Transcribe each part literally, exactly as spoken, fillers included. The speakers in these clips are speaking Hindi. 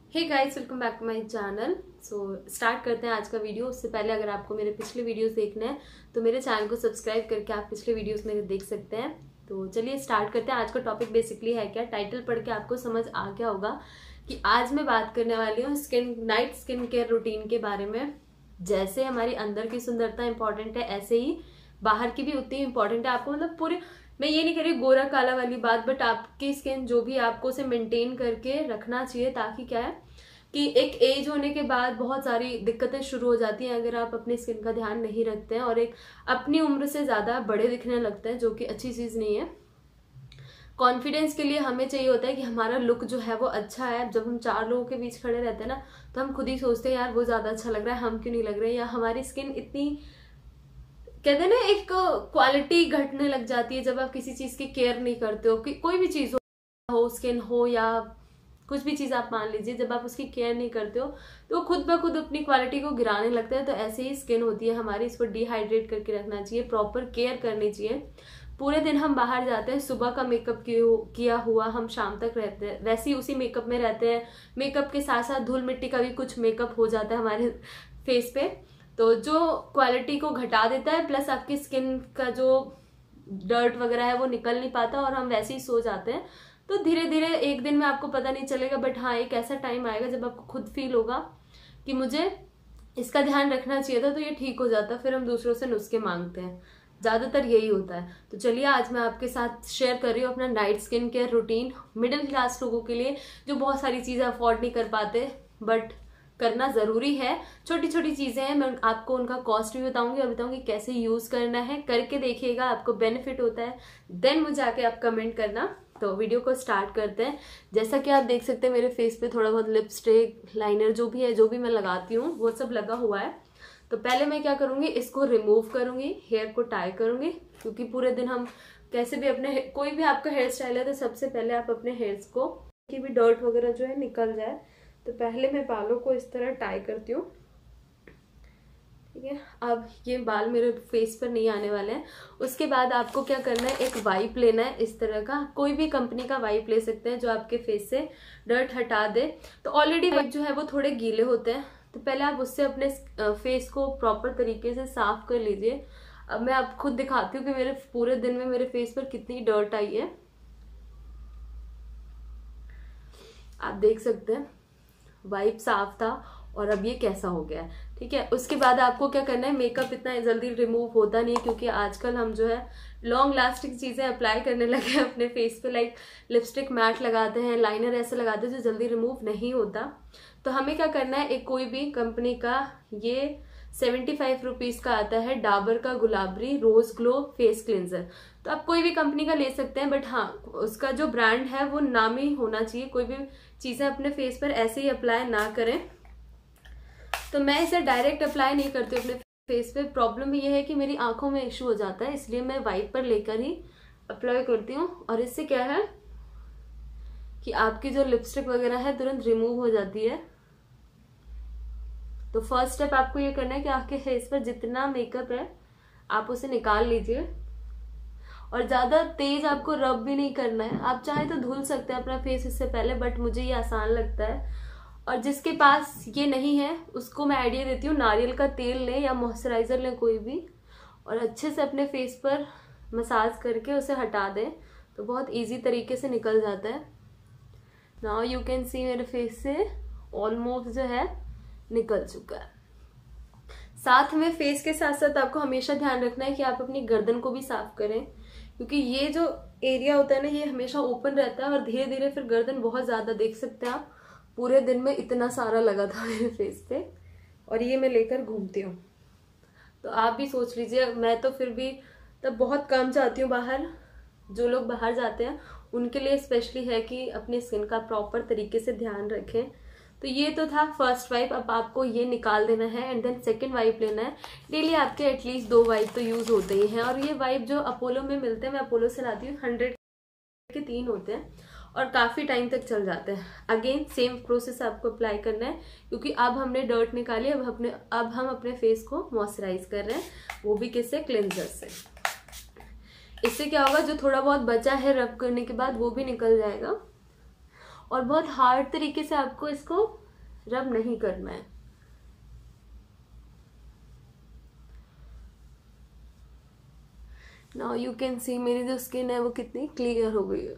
Hey guys, welcome back to my channel. So start करते हैं आज का वीडियो। उससे पहले अगर आपको मेरे पिछले वीडियोस देखने हैं तो मेरे चैनल को सब्सक्राइब करके आप पिछले वीडियोस मेरे देख सकते हैं। तो चलिए स्टार्ट करते हैं। आज का टॉपिक बेसिकली है क्या, टाइटल पढ़ के आपको समझ आ गया होगा कि आज मैं बात करने वाली हूँ skin night skin care routine के बारे में। जैसे हमारी अंदर की सुंदरता इंपॉर्टेंट है, ऐसे ही बाहर की भी उतनी इंपॉर्टेंट है। आपको मतलब पूरे, मैं ये नहीं कह रही गोरा काला वाली बात, बट आपकी स्किन जो भी आपको उसे मेंटेन करके रखना चाहिए, ताकि क्या है कि एक एज होने के बाद बहुत सारी दिक्कतें शुरू हो जाती हैं अगर आप अपनी स्किन का ध्यान नहीं रखते हैं, और एक अपनी उम्र से ज्यादा बड़े दिखने लगते हैं, जो कि अच्छी चीज नहीं है। कॉन्फिडेंस के लिए हमें चाहिए होता है कि हमारा लुक जो है वो अच्छा है। जब हम चार लोगों के बीच खड़े रहते हैं ना, तो हम खुद ही सोचते हैं यार वो ज्यादा अच्छा लग रहा है, हम क्यों नहीं लग रहे, या हमारी स्किन इतनी, कहते हैं ना, एक क्वालिटी घटने लग जाती है जब आप किसी चीज की केयर नहीं करते हो। कि कोई भी चीज हो, स्किन हो या कुछ भी चीज आप मान लीजिए, जब आप उसकी केयर नहीं करते हो तो खुद ब खुद अपनी क्वालिटी को गिराने लगता है। तो ऐसे ही स्किन होती है हमारी, इसको डिहाइड्रेट करके रखना चाहिए, प्रॉपर केयर करनी चाहिए। पूरे दिन हम बाहर जाते हैं, सुबह का मेकअप किया हुआ हम शाम तक रहते हैं, वैसे ही उसी मेकअप में रहते हैं। मेकअप के साथ साथ धूल मिट्टी का भी कुछ मेकअप हो जाता है हमारे फेस पे, तो जो क्वालिटी को घटा देता है, प्लस आपकी स्किन का जो डर्ट वगैरह है वो निकल नहीं पाता और हम वैसे ही सो जाते हैं। तो धीरे धीरे एक दिन में आपको पता नहीं चलेगा, बट हाँ एक ऐसा टाइम आएगा जब आपको खुद फील होगा कि मुझे इसका ध्यान रखना चाहिए था, तो ये ठीक हो जाता है। फिर हम दूसरों से नुस्खे मांगते हैं, ज्यादातर यही होता है। तो चलिए आज मैं आपके साथ शेयर कर रही हूँ अपना night skin care routine middle class लोगों के लिए, जो बहुत सारी चीजें अफोर्ड नहीं कर पाते बट करना जरूरी है। छोटी छोटी चीजें हैं, मैं आपको उनका कॉस्ट भी बताऊंगी और बताऊंगी कैसे यूज करना है। करके देखिएगा, आपको बेनिफिट होता है, देन मुझे आके आप कमेंट करना। तो वीडियो को स्टार्ट करते हैं। जैसा कि आप देख सकते हैं मेरे फेस पे थोड़ा बहुत लिपस्टिक, लाइनर, जो भी है, जो भी मैं लगाती हूँ वो सब लगा हुआ है। तो पहले मैं क्या करूंगी, इसको रिमूव करूंगी, हेयर को टाई करूंगी, क्योंकि पूरे दिन हम कैसे भी अपने, कोई भी आपका हेयर स्टाइल है तो सबसे पहले आप अपने हेयर्स को, की भी डर्ट वगैरह जो है निकल जाए। तो पहले मैं बालों को इस तरह टाई करती हूँ, ठीक है। अब ये बाल मेरे फेस पर नहीं आने वाले हैं। उसके बाद आपको क्या करना है, एक वाइप लेना है इस तरह का, कोई भी कंपनी का वाइप ले सकते हैं जो आपके फेस से डर्ट हटा दे। तो ऑलरेडी वाइप जो है वो थोड़े गीले होते हैं, तो पहले आप उससे अपने फेस को प्रॉपर तरीके से साफ कर लीजिए। अब मैं आपको खुद दिखाती हूँ कि मेरे पूरे दिन में मेरे फेस पर कितनी डर्ट आई है। आप देख सकते हैं वाइप साफ था और अब ये कैसा हो गया है, ठीक है। उसके बाद आपको क्या करना है, मेकअप इतना जल्दी रिमूव होता नहीं है, क्योंकि आजकल हम जो है लॉन्ग लास्टिंग चीजें अप्लाई करने लगे हैं अपने फेस पे, लाइक लिपस्टिक मैट लगाते हैं, लाइनर ऐसे लगाते हैं जो जल्दी रिमूव नहीं होता। तो हमें क्या करना है, एक कोई भी कंपनी का, ये सेवेंटी फाइव रुपीज का आता है, डाबर का Gulabari rose glow face cleanser. तो आप कोई भी कंपनी का ले सकते हैं, बट हाँ उसका जो ब्रांड है वो नामी होना चाहिए। कोई भी चीजें अपने फेस पर ऐसे ही अप्लाई ना करें। तो मैं इसे डायरेक्ट अप्लाई नहीं करती अपने फेस पे। प्रॉब्लम ये है कि मेरी आंखों में इशू हो जाता है, इसलिए मैं वाइप पर लेकर ही अप्लाई करती हूँ। और इससे क्या है कि आपकी जो लिपस्टिक वगैरह है तुरंत रिमूव हो जाती है। तो फर्स्ट स्टेप आपको ये करना है कि आपके फेस पर जितना मेकअप है आप उसे निकाल लीजिए, और ज्यादा तेज आपको रब भी नहीं करना है। आप चाहे तो धुल सकते हैं अपना फेस इससे पहले, बट मुझे ये आसान लगता है। और जिसके पास ये नहीं है उसको मैं आइडिया देती हूँ, नारियल का तेल लें या मॉइस्चराइजर लें कोई भी, और अच्छे से अपने फेस पर मसाज करके उसे हटा दें, तो बहुत इजी तरीके से निकल जाता है। नाउ यू कैन सी मेरे फेस से ऑलमोस्ट जो है निकल चुका है। साथ में फेस के साथ साथ आपको हमेशा ध्यान रखना है कि आप अपनी गर्दन को भी साफ करें, क्योंकि ये जो एरिया होता है ना ये हमेशा ओपन रहता है, और धीरे धीरे फिर गर्दन बहुत ज्यादा देख सकते हैं आप। पूरे दिन में इतना सारा लगा था मेरे फेस पे, और ये मैं लेकर घूमती हूँ। तो आप भी सोच लीजिए, मैं तो फिर भी तब बहुत कम जाती हूँ बाहर। जो लोग बाहर जाते हैं उनके लिए स्पेशली है कि अपनी स्किन का प्रॉपर तरीके से ध्यान रखें। तो ये तो था फर्स्ट वाइप। अब आपको ये निकाल देना है एंड देन सेकंड वाइप लेना है। डेली आपके एटलीस्ट दो वाइप तो यूज होते ही हैं, और ये वाइप जो अपोलो में मिलते हैं, मैं अपोलो से लाती हूँ, हंड्रेड के तीन होते हैं और काफी टाइम तक चल जाते हैं। अगेन सेम प्रोसेस आपको अप्लाई करना है, क्योंकि अब हमने डर्ट निकाली, अब अपने अब हम अपने फेस को मॉइस्चराइज कर रहे हैं, वो भी किससे, क्लिनजर से। इससे क्या होगा, जो थोड़ा बहुत बचा है रब करने के बाद वो भी निकल जाएगा। और बहुत हार्ड तरीके से आपको इसको रब नहीं करना है। नाउ यू कैन सी मेरी जो स्किन है वो कितनी क्लियर हो गई है।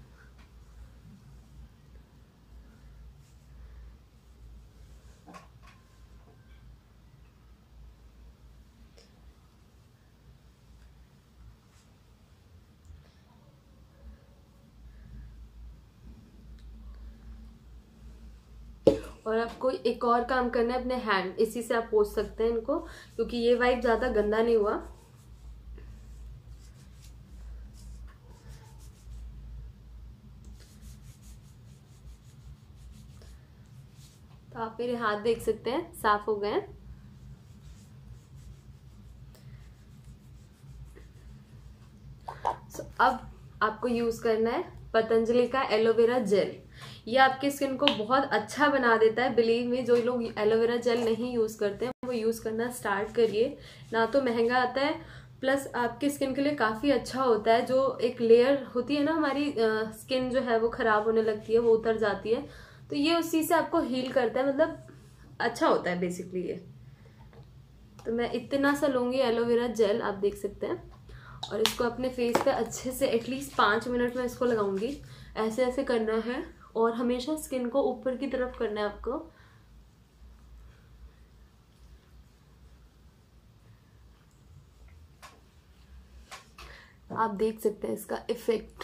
और आपको एक और काम करना है, अपने हैंड इसी से आप पोंछ सकते हैं इनको, क्योंकि ये वाइप ज्यादा गंदा नहीं हुआ। तो आप मेरे हाथ देख सकते हैं साफ हो गए हैं। so, अब आपको यूज करना है पतंजलि का एलोवेरा जेल। ये आपकी स्किन को बहुत अच्छा बना देता है। बिलीव में, जो लोग एलोवेरा जेल नहीं यूज करते हैं वो यूज करना स्टार्ट करिए। ना तो महंगा आता है, प्लस आपकी स्किन के लिए काफी अच्छा होता है। जो एक लेयर होती है ना हमारी स्किन जो है वो खराब होने लगती है, वो उतर जाती है, तो ये उस चीज से आपको हील करता है, मतलब अच्छा होता है बेसिकली ये। तो मैं इतना सा लूंगी एलोवेरा जेल, आप देख सकते हैं, और इसको अपने फेस पे अच्छे से एटलीस्ट पाँच मिनट में इसको लगाऊंगी। ऐसे ऐसे करना है और हमेशा स्किन को ऊपर की तरफ करना है आपको। आप देख सकते हैं इसका इफेक्ट।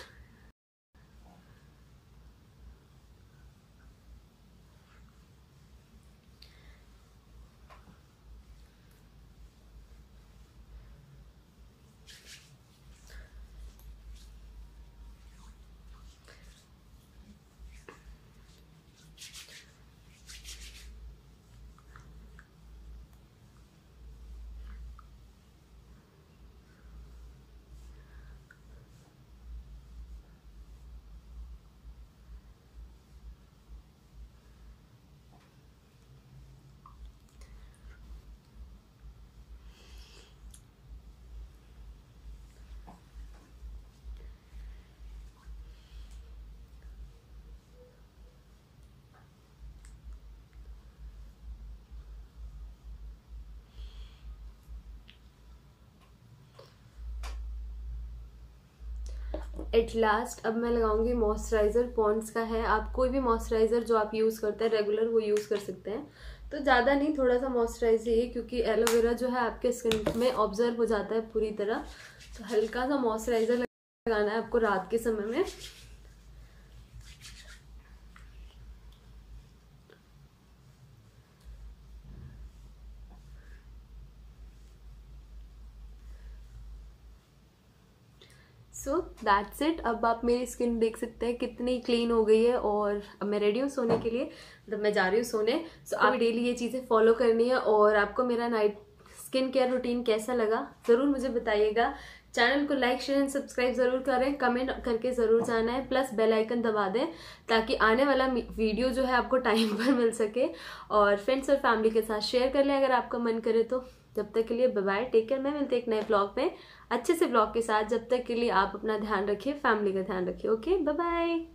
एट लास्ट अब मैं लगाऊंगी मॉइस्चराइजर। पॉन्ड्स का है, आप कोई भी मॉइस्चराइजर जो आप यूज करते हैं रेगुलर वो यूज कर सकते हैं। तो ज्यादा नहीं, थोड़ा सा मॉइस्चराइज चाहिए, क्योंकि एलोवेरा जो है आपके स्किन में ऑब्जर्व हो जाता है पूरी तरह। तो हल्का सा मॉइस्चराइजर लगाना है आपको रात के समय में। So that's it. अब आप मेरी स्किन देख सकते हैं कितनी क्लीन हो गई है, और अब मैं रेडी हूँ सोने के लिए, मतलब मैं जा रही हूँ सोने। सो so, आप डेली ये चीज़ें फॉलो करनी है। और आपको मेरा नाइट स्किन केयर रूटीन कैसा लगा ज़रूर मुझे बताइएगा। चैनल को लाइक शेयर एंड सब्सक्राइब जरूर करें, कमेंट करके ज़रूर जाना है, प्लस बेल आइकन दबा दें ताकि आने वाला वीडियो जो है आपको टाइम पर मिल सके। और फ्रेंड्स और फैमिली के साथ शेयर कर लें अगर आपका मन करे तो। जब तक के लिए बाय बाय, टेक केयर। मैं मिलते एक नए ब्लॉग में अच्छे से ब्लॉग के साथ। जब तक के लिए आप अपना ध्यान रखिए, फैमिली का ध्यान रखिए। Okay, bye bye.